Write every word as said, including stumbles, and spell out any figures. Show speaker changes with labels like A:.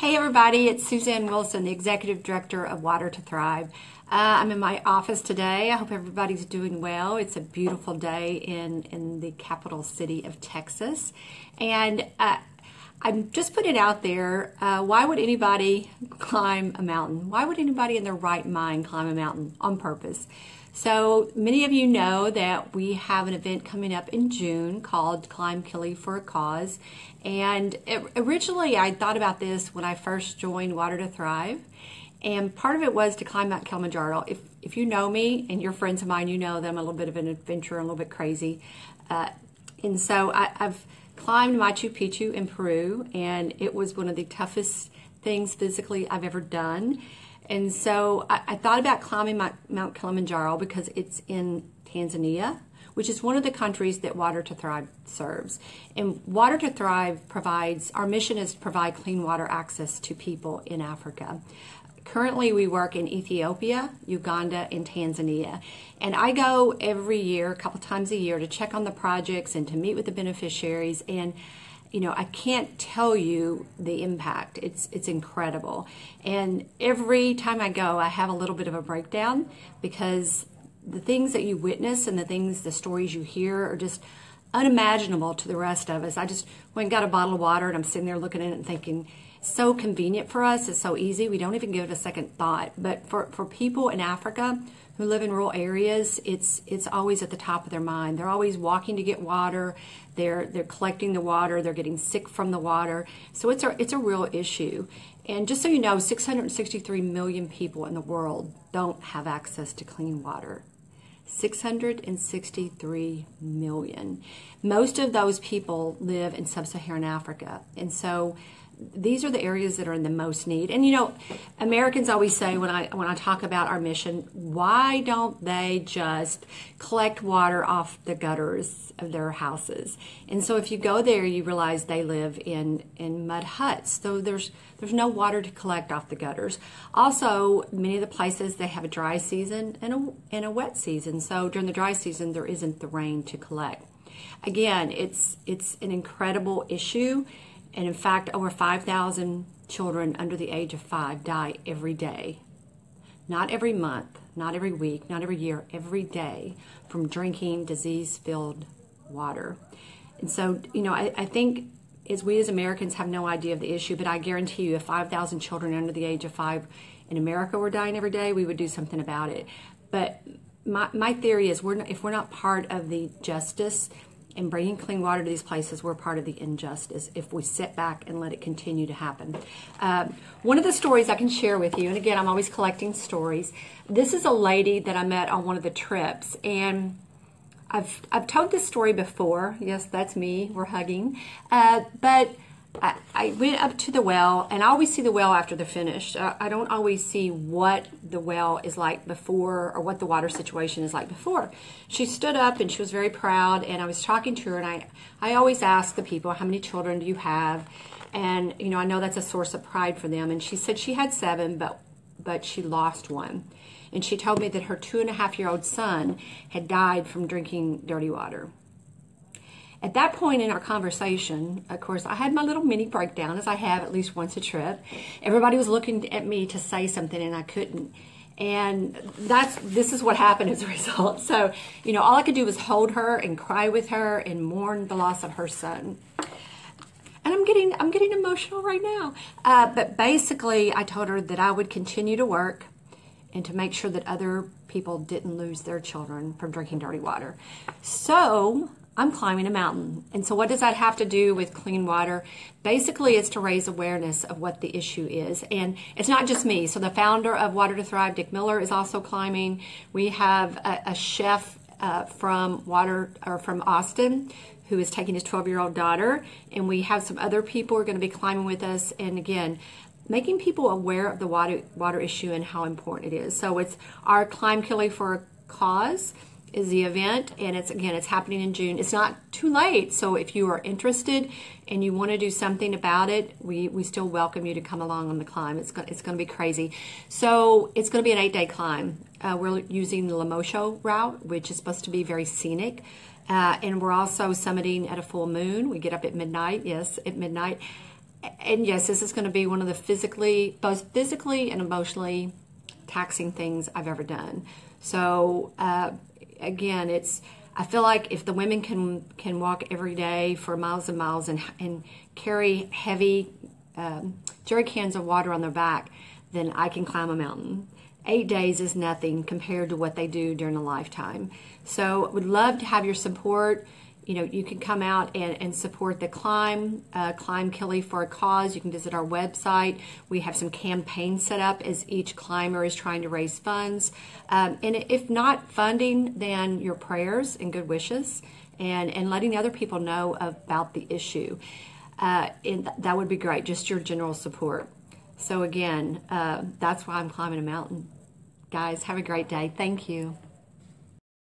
A: Hey everybody, it's Susanne Wilson, the Executive Director of Water to Thrive. Uh, I'm in my office today. I hope everybody's doing well. It's a beautiful day in, in the capital city of Texas. And uh, I'm just putting it out there, uh, why would anybody climb a mountain? Why would anybody in their right mind climb a mountain on purpose? So many of you know that we have an event coming up in June called Climb Kili for a Cause. And it, originally I thought about this when I first joined Water to Thrive. And part of it was to climb Mount Kilimanjaro. If, if you know me and you're friends of mine, you know that I'm a little bit of an adventurer, a little bit crazy. Uh, and so I, I've climbed Machu Picchu in Peru, and it was one of the toughest things physically I've ever done. And so I, I thought about climbing my, Mount Kilimanjaro because it's in Tanzania, which is one of the countries that Water to Thrive serves. And Water to Thrive provides, our mission is to provide clean water access to people in Africa. Currently, we work in Ethiopia, Uganda, and Tanzania. And I go every year, a couple times a year, to check on the projects and to meet with the beneficiaries. And you know, I can't tell you the impact. It's it's incredible. And every time I go, I have a little bit of a breakdown because the things that you witness and the things, the stories you hear are just unimaginable to the rest of us. I just went and got a bottle of water and I'm sitting there looking at it and thinking, so convenient for us, it's so easy, we don't even give it a second thought. But for, for people in Africa who live in rural areas, it's it's always at the top of their mind. They're always walking to get water, they're they're collecting the water, they're getting sick from the water. So it's a, it's a real issue. And just so you know, six hundred sixty-three million people in the world don't have access to clean water. six hundred sixty-three million. Most of those people live in sub-Saharan Africa. And so these are the areas that are in the most need. And you know, Americans always say when I when I talk about our mission, why don't they just collect water off the gutters of their houses? And so if you go there, you realize they live in in mud huts. So there's there's no water to collect off the gutters. Also, many of the places, they have a dry season and a and a wet season. So during the dry season, there isn't the rain to collect. Again, it's it's an incredible issue. And in fact, over five thousand children under the age of five die every day. Not every month, not every week, not every year, every day from drinking disease-filled water. And so, you know, I, I think as we as Americans have no idea of the issue, but I guarantee you if five thousand children under the age of five in America were dying every day, we would do something about it. But my, my theory is we're not, if we're not part of the justice and bringing clean water to these places, we're part of the injustice if we sit back and let it continue to happen. Uh, one of the stories I can share with you, and again, I'm always collecting stories. This is a lady that I met on one of the trips, and I've I've told this story before. Yes, that's me. We're hugging. Uh, but I, I went up to the well, and I always see the well after they're finished. I, I don't always see what the well is like before or what the water situation is like before. She stood up and she was very proud, and I was talking to her, and I, I always ask the people, how many children do you have? And, you know, I know that's a source of pride for them. And she said she had seven, but, but she lost one. And she told me that her two and a half year old son had died from drinking dirty water. At that point in our conversation, of course, I had my little mini breakdown, as I have at least once a trip. Everybody was looking at me to say something, and I couldn't. And that's this is what happened as a result. So, you know, all I could do was hold her and cry with her and mourn the loss of her son. And I'm getting I'm getting emotional right now. Uh, but basically, I told her that I would continue to work and to make sure that other people didn't lose their children from drinking dirty water. So I'm climbing a mountain. And so what does that have to do with clean water? Basically, it's to raise awareness of what the issue is. And it's not just me. So the founder of Water to Thrive, Dick Miller, is also climbing. We have a, a chef uh, from Water or from Austin who is taking his twelve-year-old daughter. And we have some other people who are going to be climbing with us. And again, making people aware of the water water issue and how important it is. So it's our Climb Kili for a Cause is the event, and it's again it's happening in June. It's not too late, so if you are interested and you want to do something about it, we we still welcome you to come along on the climb. It's going it's going to be crazy. So it's going to be an eight-day climb. Uh, we're using the Lemosho route, which is supposed to be very scenic, uh, and we're also summiting at a full moon. We get up at midnight, yes, at midnight. and yes, this is going to be one of the physically, both physically and emotionally taxing things I've ever done. So uh, again, it's, I feel like if the women can can walk every day for miles and miles and, and carry heavy um, jerry cans of water on their back, then I can climb a mountain. Eight days is nothing compared to what they do during a lifetime. So would love to have your support. You know, you can come out and, and support the climb, uh, Climb Kili for a Cause. You can visit our website. We have some campaigns set up as each climber is trying to raise funds. Um, and if not funding, then your prayers and good wishes and, and letting other people know about the issue. Uh, and th- that would be great, just your general support. So again, uh, that's why I'm climbing a mountain. Guys, have a great day. Thank you.